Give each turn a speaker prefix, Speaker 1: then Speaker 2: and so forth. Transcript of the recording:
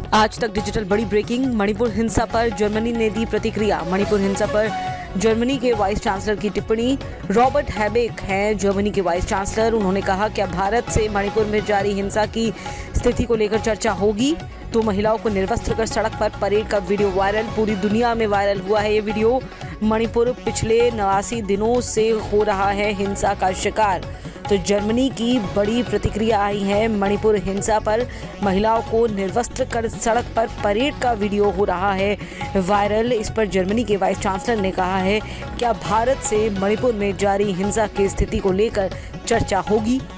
Speaker 1: आज तक डिजिटल बड़ी ब्रेकिंग। मणिपुर हिंसा पर जर्मनी ने दी प्रतिक्रिया। मणिपुर हिंसा पर जर्मनी के वाइस चांसलर की टिप्पणी। रॉबर्ट हैबेक हैं जर्मनी के वाइस चांसलर। उन्होंने कहा कि भारत से मणिपुर में जारी हिंसा की स्थिति को लेकर चर्चा होगी। तो महिलाओं को निर्वस्त्र कर सड़क पर परेड का वीडियो वायरल, पूरी दुनिया में वायरल हुआ है ये वीडियो। मणिपुर पिछले 89 दिनों से हो रहा है हिंसा का शिकार। तो जर्मनी की बड़ी प्रतिक्रिया आई है। मणिपुर हिंसा पर महिलाओं को निर्वस्त्र कर सड़क पर परेड का वीडियो हो रहा है वायरल। इस पर जर्मनी के वाइस चांसलर ने कहा है क्या भारत से मणिपुर में जारी हिंसा की स्थिति को लेकर चर्चा होगी।